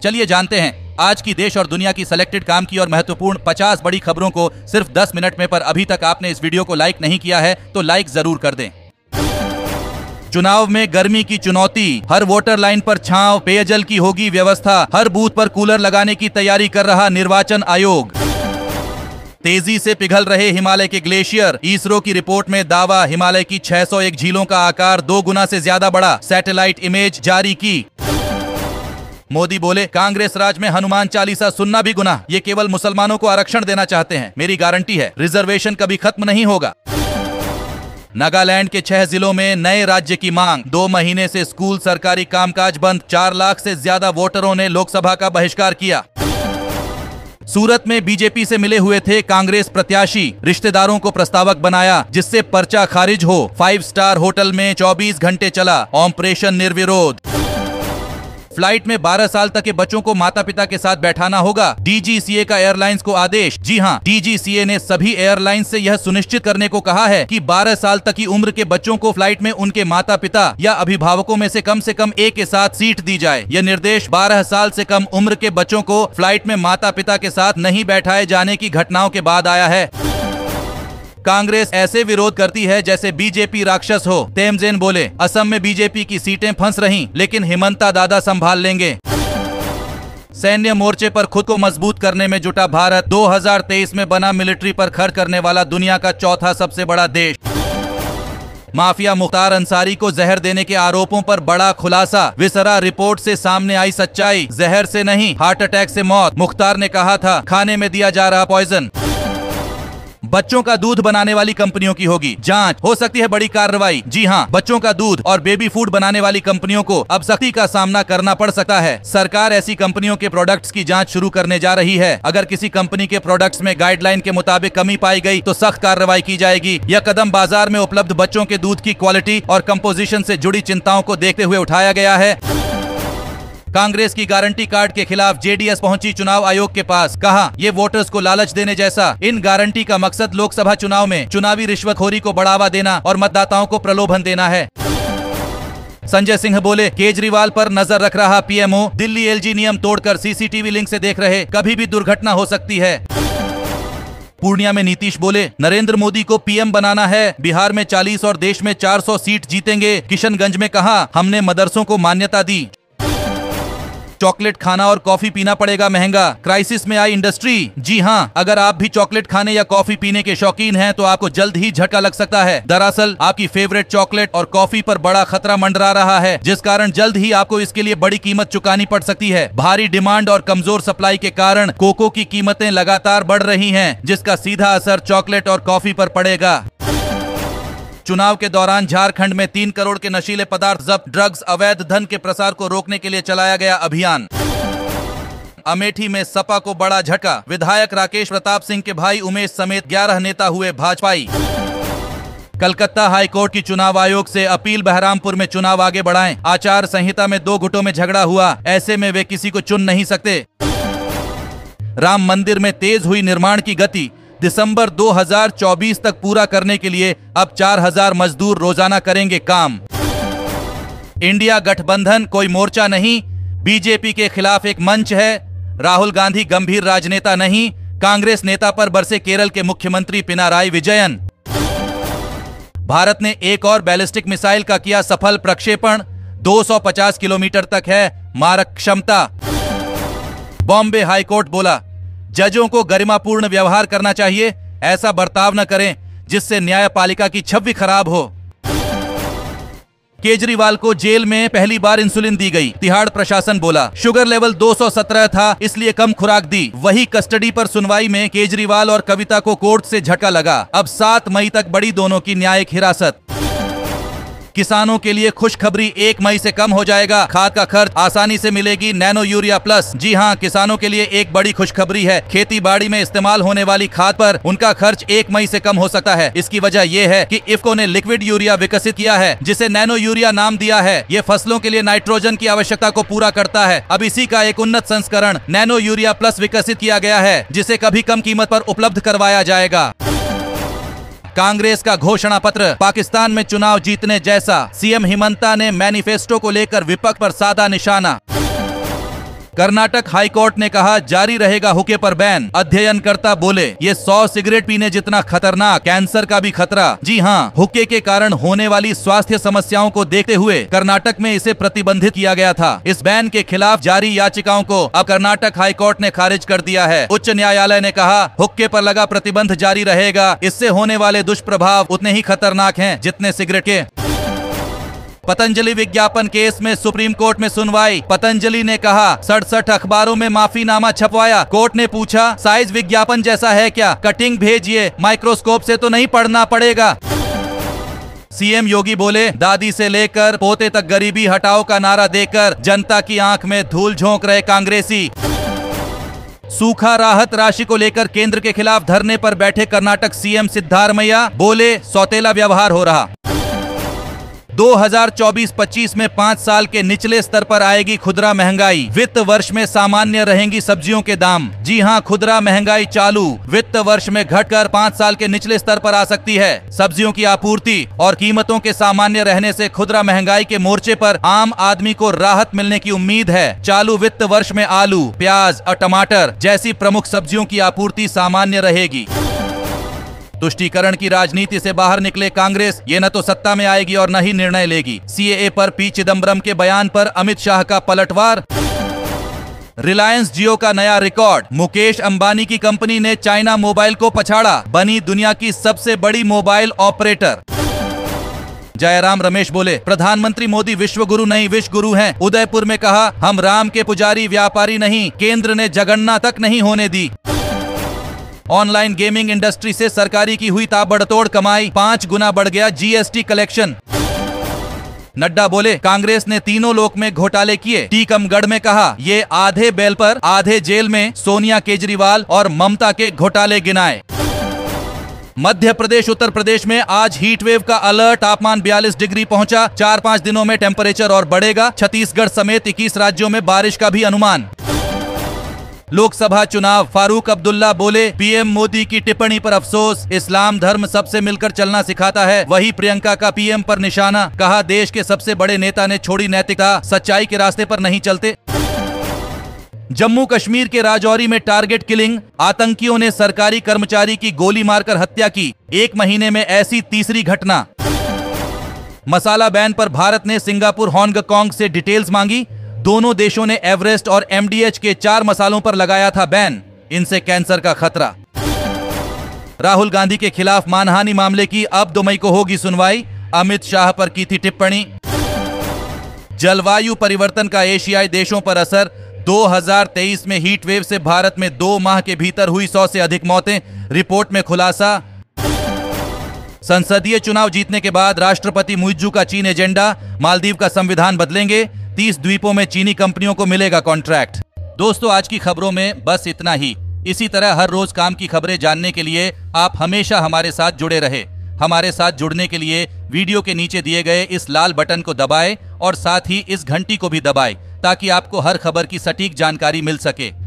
चलिए जानते हैं आज की देश और दुनिया की सिलेक्टेड काम की और महत्वपूर्ण 50 बड़ी खबरों को सिर्फ 10 मिनट में। पर अभी तक आपने इस वीडियो को लाइक नहीं किया है तो लाइक जरूर कर दें। चुनाव में गर्मी की चुनौती, हर वोटर लाइन पर छांव, पेयजल की होगी व्यवस्था, हर बूथ पर कूलर लगाने की तैयारी कर रहा निर्वाचन आयोग। तेजी से पिघल रहे हिमालय के ग्लेशियर, इसरो की रिपोर्ट में दावा, हिमालय की 601 झीलों का आकार 2 गुना से ज्यादा बढ़ा, सैटेलाइट इमेज जारी की। मोदी बोले, कांग्रेस राज में हनुमान चालीसा सुनना भी गुनाह, ये केवल मुसलमानों को आरक्षण देना चाहते हैं, मेरी गारंटी है रिजर्वेशन कभी खत्म नहीं होगा। नागालैंड के 6 जिलों में नए राज्य की मांग, 2 महीने से स्कूल सरकारी कामकाज बंद, 4 लाख से ज्यादा वोटरों ने लोकसभा का बहिष्कार किया। सूरत में बीजेपी से मिले हुए थे कांग्रेस प्रत्याशी, रिश्तेदारों को प्रस्तावक बनाया जिससे पर्चा खारिज हो। 5 स्टार होटल में 24 घंटे चला ऑपरेशन निर्विरोध। फ्लाइट में 12 साल तक के बच्चों को माता पिता के साथ बैठाना होगा, डीजीसीए का एयरलाइंस को आदेश। जी हां, डीजीसीए ने सभी एयरलाइंस से यह सुनिश्चित करने को कहा है कि 12 साल तक की उम्र के बच्चों को फ्लाइट में उनके माता पिता या अभिभावकों में से कम एक के साथ सीट दी जाए। यह निर्देश 12 साल से कम उम्र के बच्चों को फ्लाइट में माता पिता के साथ नहीं बैठाए जाने की घटनाओं के बाद आया है। कांग्रेस ऐसे विरोध करती है जैसे बीजेपी राक्षस हो, तेमजेन बोले। असम में बीजेपी की सीटें फंस रहीं, लेकिन हिमंता दादा संभाल लेंगे। सैन्य मोर्चे पर खुद को मजबूत करने में जुटा भारत, 2023 में बना मिलिट्री पर खर्च करने वाला दुनिया का 4था सबसे बड़ा देश। माफिया मुख्तार अंसारी को जहर देने के आरोपों पर बड़ा खुलासा, विसरा रिपोर्ट से सामने आई सच्चाई, जहर से नहीं हार्ट अटैक से मौत। मुख्तार ने कहा था खाने में दिया जा रहा पॉइजन। बच्चों का दूध बनाने वाली कंपनियों की होगी जांच, हो सकती है बड़ी कार्रवाई। जी हां, बच्चों का दूध और बेबी फूड बनाने वाली कंपनियों को अब सख्ती का सामना करना पड़ सकता है। सरकार ऐसी कंपनियों के प्रोडक्ट्स की जांच शुरू करने जा रही है। अगर किसी कंपनी के प्रोडक्ट्स में गाइडलाइन के मुताबिक कमी पाई गई तो सख्त कार्रवाई की जाएगी। यह कदम बाजार में उपलब्ध बच्चों के दूध की क्वालिटी और कंपोजिशन से जुड़ी चिंताओं को देखते हुए उठाया गया है। कांग्रेस की गारंटी कार्ड के खिलाफ जेडीएस पहुंची चुनाव आयोग के पास, कहा ये वोटर्स को लालच देने जैसा। इन गारंटी का मकसद लोकसभा चुनाव में चुनावी रिश्वतखोरी को बढ़ावा देना और मतदाताओं को प्रलोभन देना है। संजय सिंह बोले, केजरीवाल पर नजर रख रहा पीएमओ, दिल्ली एलजी नियम तोड़कर सीसीटीवी लिंक से देख रहे, कभी भी दुर्घटना हो सकती है। पूर्णिया में नीतीश बोले, नरेंद्र मोदी को पीएम बनाना है, बिहार में 40 और देश में 400 सीट जीतेंगे। किशनगंज में कहा हमने मदरसों को मान्यता दी। चॉकलेट खाना और कॉफी पीना पड़ेगा महंगा, क्राइसिस में आई इंडस्ट्री। जी हां, अगर आप भी चॉकलेट खाने या कॉफी पीने के शौकीन हैं तो आपको जल्द ही झटका लग सकता है। दरअसल आपकी फेवरेट चॉकलेट और कॉफी पर बड़ा खतरा मंडरा रहा है, जिस कारण जल्द ही आपको इसके लिए बड़ी कीमत चुकानी पड़ सकती है। भारी डिमांड और कमजोर सप्लाई के कारण कोको की कीमतें लगातार बढ़ रही हैं, जिसका सीधा असर चॉकलेट और कॉफी पर पड़ेगा। चुनाव के दौरान झारखंड में 3 करोड़ के नशीले पदार्थ जब्त, ड्रग्स अवैध धन के प्रसार को रोकने के लिए चलाया गया अभियान। अमेठी में सपा को बड़ा झटका, विधायक राकेश प्रताप सिंह के भाई उमेश समेत 11 नेता हुए भाजपाई। कलकत्ता हाईकोर्ट की चुनाव आयोग से अपील, बहरामपुर में चुनाव आगे बढ़ाएं, आचार संहिता में 2 गुटों में झगड़ा हुआ, ऐसे में वे किसी को चुन नहीं सकते। राम मंदिर में तेज हुई निर्माण की गति, दिसंबर 2024 तक पूरा करने के लिए अब 4000 मजदूर रोजाना करेंगे काम। इंडिया गठबंधन कोई मोर्चा नहीं, बीजेपी के खिलाफ एक मंच है। राहुल गांधी गंभीर राजनेता नहीं, कांग्रेस नेता पर बरसे केरल के मुख्यमंत्री पिनाराई विजयन। भारत ने एक और बैलिस्टिक मिसाइल का किया सफल प्रक्षेपण, 250 किलोमीटर तक है मारक क्षमता। बॉम्बे हाईकोर्ट बोला, जजों को गरिमापूर्ण व्यवहार करना चाहिए, ऐसा बर्ताव न करें जिससे न्यायपालिका की छवि खराब हो। केजरीवाल को जेल में पहली बार इंसुलिन दी गई, तिहाड़ प्रशासन बोला शुगर लेवल 217 था इसलिए कम खुराक दी। वही कस्टडी पर सुनवाई में केजरीवाल और कविता को कोर्ट से झटका लगा, अब 7 मई तक बढ़ी दोनों की न्यायिक हिरासत। किसानों के लिए खुशखबरी, 1 मई से कम हो जाएगा खाद का खर्च, आसानी से मिलेगी नैनो यूरिया प्लस। जी हां, किसानों के लिए एक बड़ी खुशखबरी है, खेती बाड़ी में इस्तेमाल होने वाली खाद पर उनका खर्च 1 मई से कम हो सकता है। इसकी वजह यह है कि इफ्को ने लिक्विड यूरिया विकसित किया है जिसे नैनो यूरिया नाम दिया है। ये फसलों के लिए नाइट्रोजन की आवश्यकता को पूरा करता है। अब इसी का एक उन्नत संस्करण नैनो यूरिया प्लस विकसित किया गया है जिसे कभी कम कीमत पर उपलब्ध करवाया जाएगा। कांग्रेस का घोषणा पत्र पाकिस्तान में चुनाव जीतने जैसा, सीएम हिमंता ने मैनिफेस्टो को लेकर विपक्ष पर साधा निशाना। कर्नाटक हाईकोर्ट ने कहा जारी रहेगा हुक्के पर बैन। अध्ययनकर्ता बोले ये 100 सिगरेट पीने जितना खतरनाक, कैंसर का भी खतरा। जी हाँ, हुक्के के कारण होने वाली स्वास्थ्य समस्याओं को देखते हुए कर्नाटक में इसे प्रतिबंधित किया गया था। इस बैन के खिलाफ जारी याचिकाओं को अब कर्नाटक हाईकोर्ट ने खारिज कर दिया है। उच्च न्यायालय ने कहा हुक्के पर लगा प्रतिबंध जारी रहेगा। इससे होने वाले दुष्प्रभाव उतने ही खतरनाक हैं जितने सिगरेट के। पतंजलि विज्ञापन केस में सुप्रीम कोर्ट में सुनवाई। पतंजलि ने कहा 67 अखबारों में माफीनामा छपवाया। कोर्ट ने पूछा साइज विज्ञापन जैसा है क्या? कटिंग भेजिए, माइक्रोस्कोप से तो नहीं पढ़ना पड़ेगा। सीएम योगी बोले दादी से लेकर पोते तक गरीबी हटाओ का नारा देकर जनता की आंख में धूल झोंक रहे कांग्रेसी। सूखा राहत राशि को लेकर केंद्र के खिलाफ धरने पर बैठे कर्नाटक सीएम सिद्धारमैया बोले सौतेला व्यवहार हो रहा। 2024-25 में 5 साल के निचले स्तर पर आएगी खुदरा महंगाई। वित्त वर्ष में सामान्य रहेंगी सब्जियों के दाम। जी हां, खुदरा महंगाई चालू वित्त वर्ष में घटकर 5 साल के निचले स्तर पर आ सकती है। सब्जियों की आपूर्ति और कीमतों के सामान्य रहने से खुदरा महंगाई के मोर्चे पर आम आदमी को राहत मिलने की उम्मीद है। चालू वित्त वर्ष में आलू, प्याज और टमाटर जैसी प्रमुख सब्जियों की आपूर्ति सामान्य रहेगी। तुष्टीकरण की राजनीति से बाहर निकले कांग्रेस, ये न तो सत्ता में आएगी और न ही निर्णय लेगी। सीएए पर पी चिदम्बरम के बयान पर अमित शाह का पलटवार। रिलायंस जियो का नया रिकॉर्ड। मुकेश अंबानी की कंपनी ने चाइना मोबाइल को पछाड़ा, बनी दुनिया की सबसे बड़ी मोबाइल ऑपरेटर। जयराम रमेश बोले प्रधानमंत्री मोदी विश्व गुरु नहीं विश्व गुरु हैं। उदयपुर में कहा हम राम के पुजारी व्यापारी नहीं, केंद्र ने जगन्नाथ तक नहीं होने दी। ऑनलाइन गेमिंग इंडस्ट्री से सरकारी की हुई ताबड़तोड़ कमाई, 5 गुना बढ़ गया जीएसटी कलेक्शन। नड्डा बोले कांग्रेस ने तीनों लोक में घोटाले किए। टीकमगढ़ में कहा ये आधे बेल पर आधे जेल में सोनिया, केजरीवाल और ममता के घोटाले गिनाए। मध्य प्रदेश, उत्तर प्रदेश में आज हीट वेव का अलर्ट। तापमान 42 डिग्री पहुंचा। 4-5 दिनों में टेम्परेचर और बढ़ेगा। छत्तीसगढ़ समेत 21 राज्यों में बारिश का भी अनुमान। लोकसभा चुनाव, फारूक अब्दुल्ला बोले पीएम मोदी की टिप्पणी पर अफसोस। इस्लाम धर्म सबसे मिलकर चलना सिखाता है। वही प्रियंका का पीएम पर निशाना। कहा देश के सबसे बड़े नेता ने छोड़ी नैतिकता, सच्चाई के रास्ते पर नहीं चलते। जम्मू कश्मीर के राजौरी में टारगेट किलिंग। आतंकियों ने सरकारी कर्मचारी की गोली मारकर हत्या की। 1 महीने में ऐसी तीसरी घटना। मसाला बैन पर भारत ने सिंगापुर, हांगकांग से डिटेल्स मांगी। दोनों देशों ने एवरेस्ट और एमडीएच के 4 मसालों पर लगाया था बैन। इनसे कैंसर का खतरा। राहुल गांधी के खिलाफ मानहानि मामले की अब 2 मई को होगी सुनवाई। अमित शाह पर की थी टिप्पणी। जलवायु परिवर्तन का एशियाई देशों पर असर। 2023 में हीट वेव से भारत में 2 माह के भीतर हुई 100 से अधिक मौतें। रिपोर्ट में खुलासा। संसदीय चुनाव जीतने के बाद राष्ट्रपति मुइज्जू का चीन एजेंडा। मालदीव का संविधान बदलेंगे। 30 द्वीपों में चीनी कंपनियों को मिलेगा कॉन्ट्रैक्ट। दोस्तों, आज की खबरों में बस इतना ही। इसी तरह हर रोज काम की खबरें जानने के लिए आप हमेशा हमारे साथ जुड़े रहे। हमारे साथ जुड़ने के लिए वीडियो के नीचे दिए गए इस लाल बटन को दबाएं और साथ ही इस घंटी को भी दबाएं ताकि आपको हर खबर की सटीक जानकारी मिल सके।